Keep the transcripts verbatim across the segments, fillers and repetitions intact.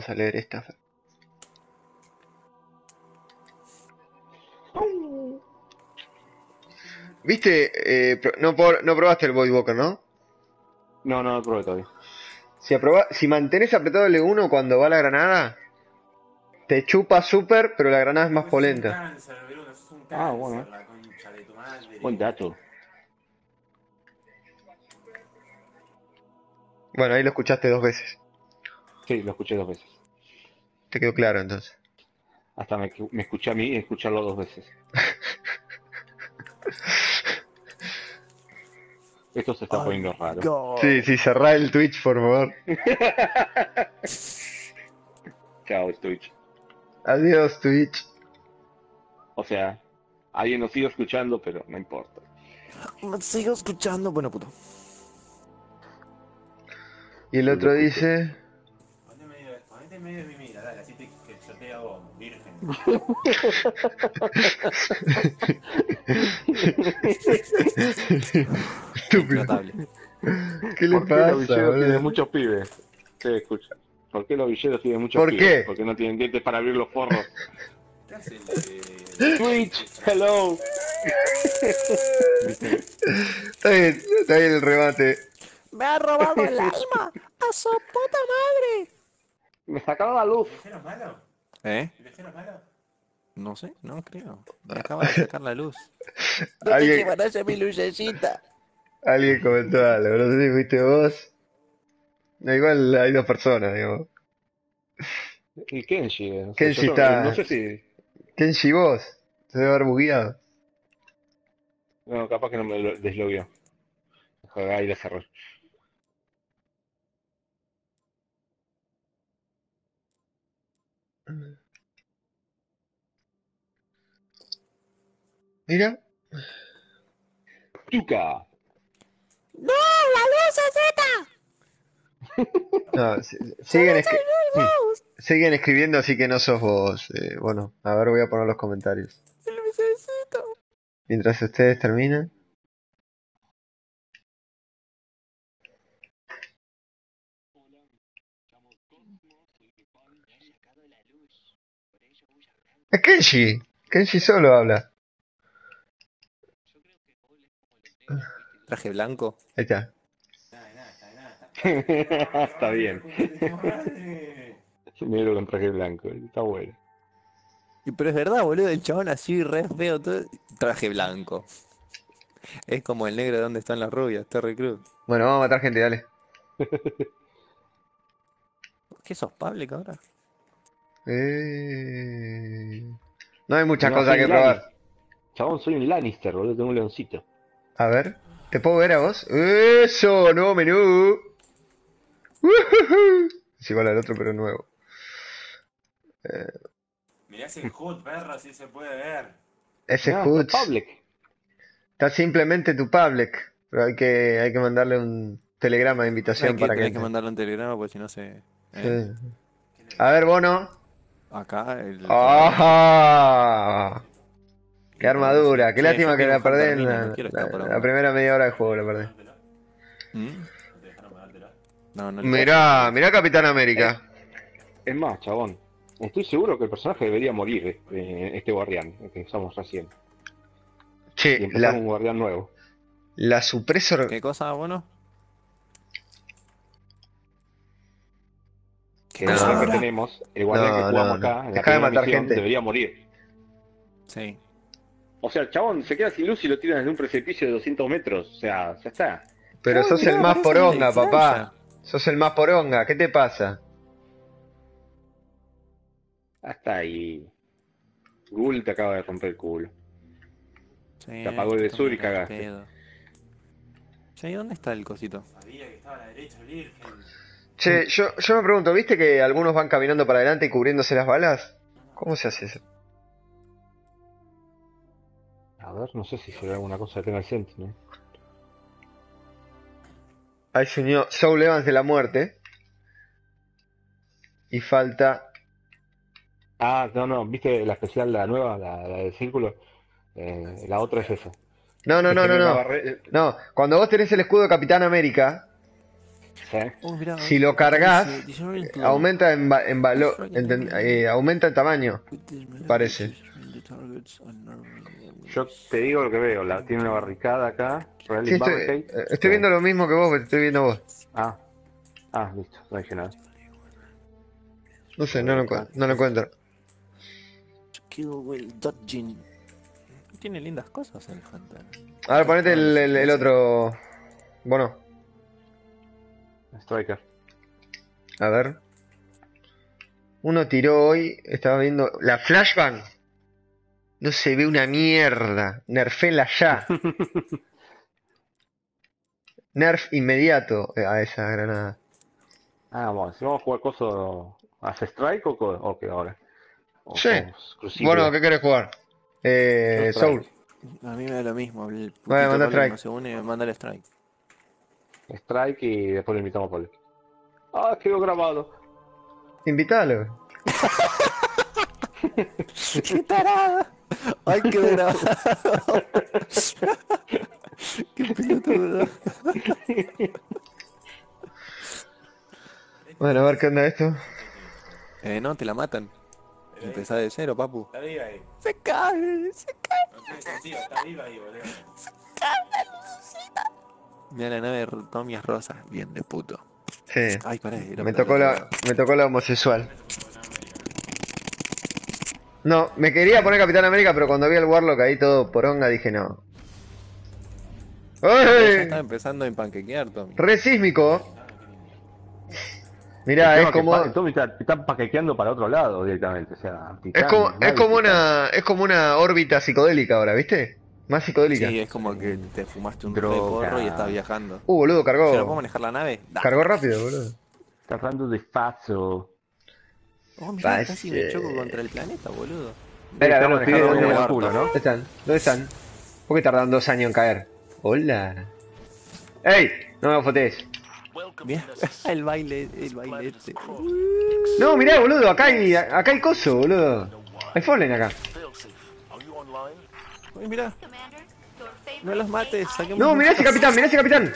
Vamos a leer esta. ¿Viste? Eh, pro- no, por- no probaste el Void Walker, ¿no? No, no lo probé todavía. Si, aproba- si mantenés apretado L uno cuando va la granada, te chupa súper, pero la granada es más Porque sos un polenta. cáncer, Bruno, sos un Ah, cáncer, bueno. la concha de tu madre. Buen dato. Bueno, ahí lo escuchaste dos veces. Sí, lo escuché dos veces. Te quedó claro entonces. Hasta me, me escuché a mí escucharlo dos veces. Esto se está poniendo raro. Sí, sí, cerrá el Twitch, por favor. Chao, Twitch. Adiós, Twitch. O sea, alguien nos sigue escuchando, pero no importa. Me sigo escuchando, bueno, puto. Y el Yo otro lo dice... Ponete medio, ponete medio de mi mira, dale, así te, que yo te hago virgen. Estúpido. Intratable. ¿Qué le ¿Por qué los pasa, villeros tienen boludo? muchos pibes? Sí, escucha. ¿Por qué los villeros tienen muchos ¿Por pibes? qué? Porque no tienen dientes para abrir los forros. ¿Qué hace el de... Twitch, hello. Está bien, está bien el remate. ¡Me ha robado el alma! ¡A su puta madre! Me sacaron la luz. ¿El villero es malo? ¿Eh? ¿El villero es malo? No sé, no creo. Me acaba de sacar la luz. Alguien, llevarás mi lucecita? alguien comentó algo, no sé si fuiste vos. No, igual hay dos personas, digamos. Y Kenshi, eh, no sé, Kenshi yo está- no, no sé si... Kenshi, vos. Se debe haber bugueado. No, capaz que no me lo deslogueó. Ojalá ahí la cerró. Mira. Yuka. ¡No! ¡La lucecita! No, si- siguen, escri- ¡Vamos! siguen escribiendo, así que no sos vos. Eh, bueno, a ver, voy a poner los comentarios. ¡El lucecito! Mientras ustedes terminan. Es Kenshi. Kenshi solo habla. Traje blanco. Ahí está. Nada, de nada, está de nada. Está bien. Madre. Negro con traje blanco, está bueno. Y pero es verdad, boludo, el chabón así re feo, todo. Traje blanco. Es como el negro de donde están las rubias, Terry Crews. Bueno, vamos a matar gente, dale. ¿Qué sos, Pablo, ahora? Eh... No hay muchas No, cosas soy que un probar. Lannister. Chabón, soy un Lannister, boludo, tengo un leoncito. A ver, ¿te puedo ver a vos? ¡Eso! ¡Nuevo menú! ¡Ujujú! Es igual al otro, pero nuevo. Mirá ese Hood, perro, si se puede ver. Ese Ah, H U D está public. está simplemente tu public. Pero hay que, hay que mandarle un telegrama de invitación Hay que, para que tenés que entre. mandarle un telegrama porque si no se... ¿eh? Sí. A ver, Bono. Acá el... ¡Ajá! ¡Qué armadura! ¡Qué Sí, lástima yo que quiero la un perdés Hunter en Mini, la, no quiero la- escapar a la un- primera media hora de juego, la perdés. ¿Mm? ¿No te dejaron pagártelo? No, no le- Mirá, mirá Capitán América. Es más, chabón, estoy seguro que el personaje debería morir, eh, este guardián, el que usamos recién. Y Che, empezar la, un guardián nuevo. la supresor... ¿Qué cosa, bueno? Que No. el guardián que tenemos, el guardián No, que jugamos no, no. acá, en la Deja de primera matar misión, gente. debería morir. Sí. O sea, el chabón se queda sin luz y lo tiran desde un precipicio de doscientos metros. O sea, ya está. Pero Uy, sos mirá, el más parece poronga, una papá. disfraya. Sos el más poronga. ¿Qué te pasa? Hasta ahí. Ghoul te acaba de romper el culo. Sí, Te apagó el de esto sur y está mal al cagaste. pedo. Che, ¿dónde está el cosito? Sabía que estaba a la derecha, virgen. Che, yo, yo me pregunto, ¿viste que algunos van caminando para adelante y cubriéndose las balas? ¿Cómo se hace eso? A ver, no sé si será alguna cosa que tenga el Sentinel. Hay señor Soul Evans de la muerte. Y falta... Ah, no, no, ¿viste la especial, la nueva, la, la del círculo? Eh, la otra es esa. No, no, Es no, no, tener una no. barre- No, cuando vos tenés el escudo de Capitán América, Sí. Oh, mirá, Si lo cargas, dice, disoriented. aumenta en, va- en valor, eh, aumenta en tamaño. With this melee, Parece. the targets are normally enemies. Yo te digo lo que veo, la tiene una barricada acá, Sí, Relic estoy, Barricade. eh, estoy viendo lo mismo que vos, pero te estoy viendo vos. Ah, ah, listo, no dije nada. No sé, no lo, encu- no lo encuentro. Kill while dodging. Tiene lindas cosas el Hunter. A ver, ponete el, el, el otro. Bueno, Striker. a ver. Uno tiró hoy, estaba viendo. La flashbang. No se ve una mierda. Nerfela ya. Nerf inmediato a esa granada. Ah, bueno, si vamos a jugar coso, ¿hace Strike o, co- o qué ahora? O Sí. jugamos Crucible. Bueno, ¿qué querés jugar? Eh, Yo Soul. Strike. A mí me da lo mismo. El putito Vale, manda Pablo strike. no se une, manda el strike. Strike y después lo invitamos a Poli. Ah, quedó grabado. Invítalo. ¡Qué tarada! ¡Ay, qué grabado! ¡Qué pelotudo! Bueno, a ver qué onda esto. Eh, no, te la matan. Empezá de cero, papu. Está viva ahí. Se cae, se cae. No tiene sentido, está viva ahí, boludo. Mira la nave de Tomias Rosas, bien de puto. Sí. Ay, pará, era Me para tocó el otro la, lado. me tocó la homosexual. No, me quería poner Capitán América, pero cuando vi al Warlock ahí todo poronga dije no. Ya ¡Ay! está empezando a empanquequear, Tommy. Re sísmico. Mirá, El es tema que como. pa- Tommy está, está paqueteando para otro lado directamente. O sea, Es Titán, como, es nadie como Titán. una. Es como una órbita psicodélica ahora, ¿viste? Más psicodélica. Sí, es como que te fumaste un re Droga. porro y estás viajando. Uh, boludo, ¿Se lo puedo cargó. manejar la nave? Da. Cargó rápido, boludo. Está hablando de Fazo. Oh, mirá, Pase. casi me choco contra el planeta, boludo. Espera, a ver, Está los pibes, manejando ¿dónde como van? el culo, ¿no? ¿Dónde están? ¿Dónde están? ¿Por qué tardan dos años en caer? Hola. ¡Ey! No me fotees. Mirá, el baile, el baile este. No, mirá, boludo, acá hay, acá hay coso, boludo. Hay Fallen acá. Ay, mirá, no los mates, saquemos. No, mirá ese capitán, mirá ese capitán.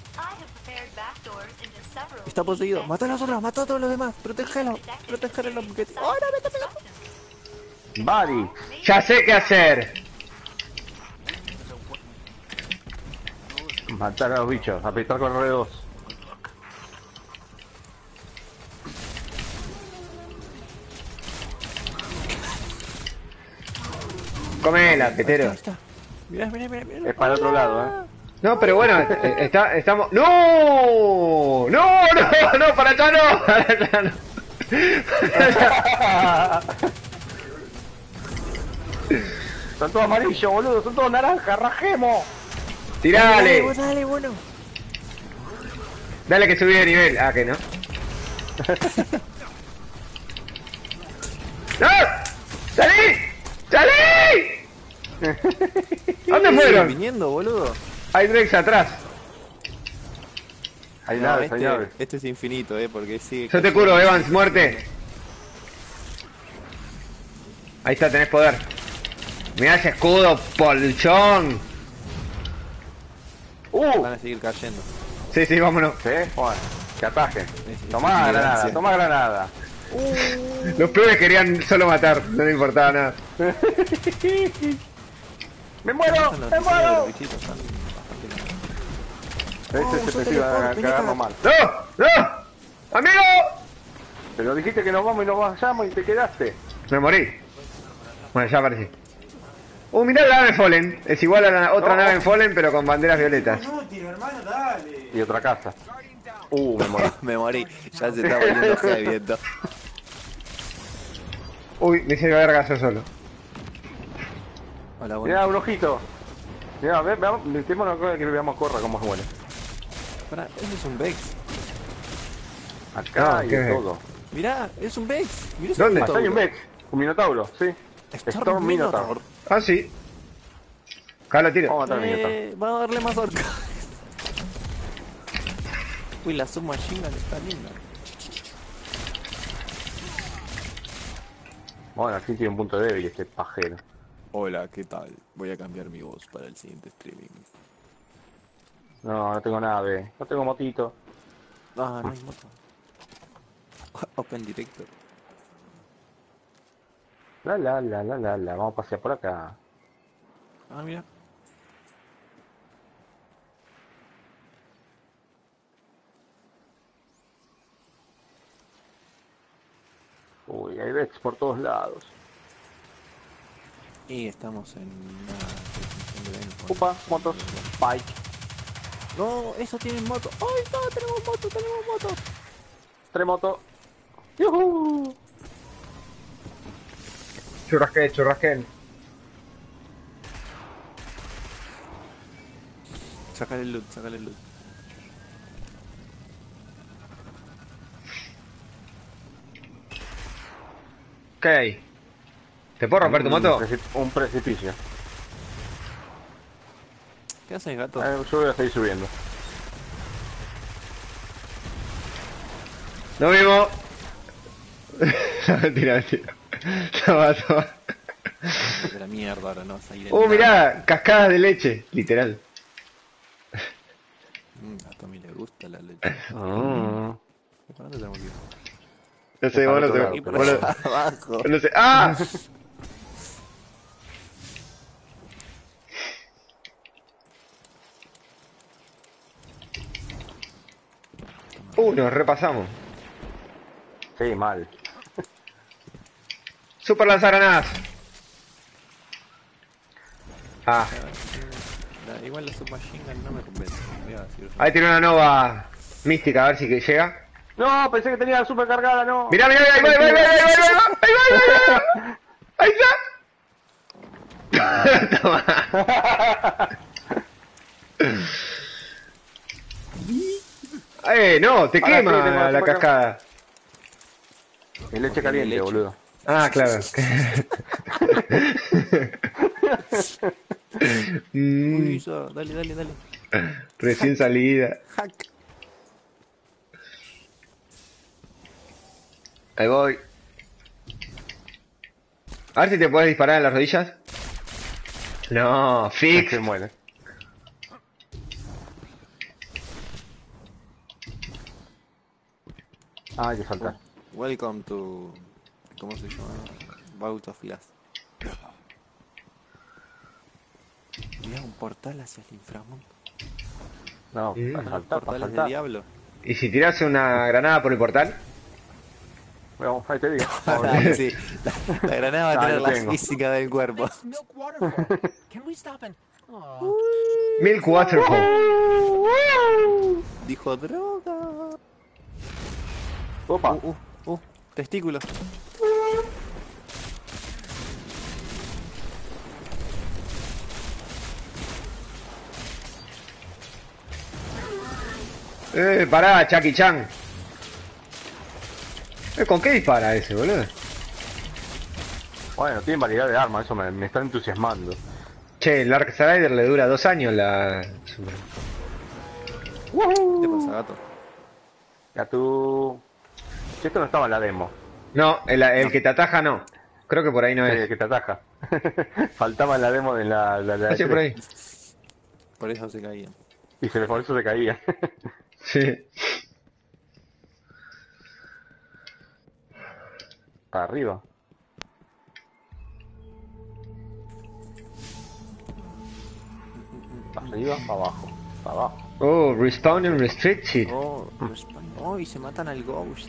Está poseído, mata a los otros, mata a todos los demás, protégelo, protégelo porque. ¡Oh, no, me tapé la- Bari. Ya sé qué hacer. Matar a los bichos, apretar con R dos. Comela, Ahí petero. está. Mirá, mirá, mirá, mirá. Es para el otro lado, ¿eh? No, pero bueno, eh, está, estamos. ¡No! ¡No, no, no! ¡Para allá no! ¡Para allá no! Son todos amarillos, boludo, son todos naranjas, rajemos. ¡Tirale! Dale, dale, bueno. Dale que subí de nivel. Ah, que no. ¡No! ¡Salí! ¡Salí! ¿Dónde Siguen fueron? viniendo, boludo. Hay Drex atrás. Hay No, naves, hay este, naves. este es infinito, eh, porque sigue. Yo te curo, Evans, muerte. Ahí está, tenés poder. Mirá ese escudo, polchón. ¡Uh! Van a seguir cayendo. Sí, sí, vámonos. ¿Sí? Bueno, que ataje. Es- Tomá es granada, elegancia. toma granada. Los pibes querían solo matar, no les importaba nada. ¡Me muero! Los ¡Me diseños de muero! los bichitos están bastante locos. Ese se usá te iba a teleport, vení cagar acá. mal. ¡No! ¡No! ¡Amigo! Pero dijiste que nos vamos y nos vayamos y te quedaste. Me morí. Bueno, ya aparecí. Uh, mirá la nave Fallen. Es igual a la otra No. nave en Fallen, pero con banderas violetas. Inútil, hermano, dale. Y otra casa. Uh, me morí. Me morí, ya se está volviendo heavy viento. Uy, me hice verga yo solo. Hola, bueno. Mirá, un ojito. Mirá, ve, veamos, metémonos acá que veamos corra como es bueno. Pará, ese es un Vex. Acá Ah, y ¿qué de ves? todo. Mirá, es un Vex. Mirá ese ¿Dónde? Allá hay un Minotauro. Vex, un Minotauro, sí. Storm Storm Minotaur. Minotaur. Ah, sí. Acá lo tiro. Vamos a matar al Minotaur. Eh, vamos a darle más orca. Uy, la submachine gun está linda. Bueno, al fin tiene un punto débil este pajero. Hola, ¿qué tal? Voy a cambiar mi voz para el siguiente streaming. No, no tengo nave, no tengo motito. Ah, no hay moto. Open director. La la la la la la. Vamos a pasear por acá. Ah, mira. Uy, hay Vex por todos lados. Y estamos en una definición de Venus. Upa, motos. Bike. No, eso tiene moto. ¡Ay, no! Tenemos moto, tenemos moto. Tremoto. ¡Yuhu! Churrasquén, churrasquén. Sácale el loot, sácale el loot. ¿Qué hay? ¿Te puedo romper tu moto? Un, precip- un precipicio. ¿Qué haces, gato? Eh, yo voy a seguir subiendo. Nos vimos. No, mentira, mentira. Toma, toma. De la mierda, ahora no vas a ir en Uh, nada. mirá, cascadas de leche, literal. Mm, a Tommy le gusta la leche. Mm. ¿Para dónde tenemos que ir? No sé, vos no Para te... otro Y por vos no- allá abajo. no sé. ¡Ah! Uh, nos repasamos. Sí, mal. Super lanzagranadas. Ah, La- igual la submachine gun no me convence. Voy a decir. ahí tiene una nova mística, a ver si que llega. No, pensé que tenía la super cargada, no. Mirá, mirá, ahí va, ahí va, ahí va, ahí va, ahí va, ahí va, ahí va, ahí está. Toma. Eh, no, te Ahora sí, tengo quema la la super cascada. Es leche caliente, leche. boludo. Ah, claro. Mm, Uy, eso, dale, dale, dale. recién salida. Hack. Ahí voy. A ver si te puedes disparar en las rodillas. No, fix. Se muere. Ah, hay que saltar. Welcome to. ¿Cómo se llama? Bout of Glass. Mira, un portal hacia el inframundo. No, Mm. para saltar, para Portales del saltar. diablo. ¿Y si tiras una granada por el portal? Bueno, ahí te digo. Ah, sí. La, la granada va a Ah, tener lo la tengo. física del cuerpo. Nice milk waterfall. Can we stop and... Aw. Milk Waterfall. Dijo droga. Opa. Uh, uh, uh. Testículos. Eh, pará, Chucky Chan. Eh, ¿con qué dispara ese, boludo? Bueno, tienen variedad de armas, eso me, me está entusiasmando. Che, el Darksider le dura dos años la... ¿Qué te pasa, gato? Ya tú... Si esto no estaba en la demo. No, el, el que te ataja no. Creo que por ahí no Sí, es. el que te ataja. Faltaba en la demo de la... la, la Ah, sí, por ahí. Por eso se caían. Y se le por eso se caía. Sí. Para arriba. Para arriba, para abajo. Para abajo. Oh, respawn and restricted. Oh, respawn. Oh, y se matan al Ghost.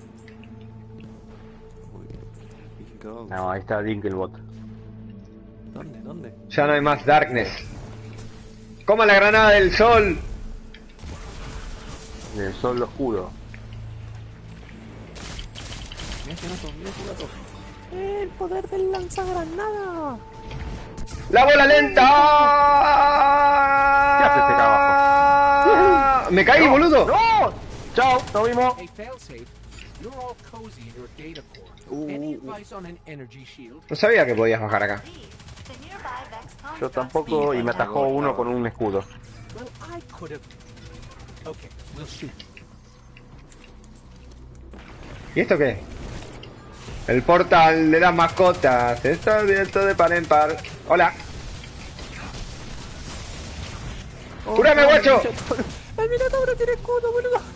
Uy, Big Ghost. No, ahí está Dinkelbot. ¿Dónde? ¿Dónde? Ya no hay más darkness. ¡Coma la granada del sol! Del sol oscuro. Mira ese gato, mira ese gato. El poder del lanzagranada. ¡La bola lenta! ¿Qué hace este acá ¡Me caí, boludo! ¡No! ¡Chao! ¡Nos vimos! Hey, failsafe. You're all cozy in your data core. Uh, Any uh, uh. advice on an energy shield? No sabía que podías bajar acá. Yo tampoco y me atajó uno con un escudo. Well, I could have... Okay, we'll shoot. ¿Y esto qué? El portal de las mascotas está abierto de par en par. Hola. ¡Cúrame, guacho! El Minotauro tiene escudo, boludo.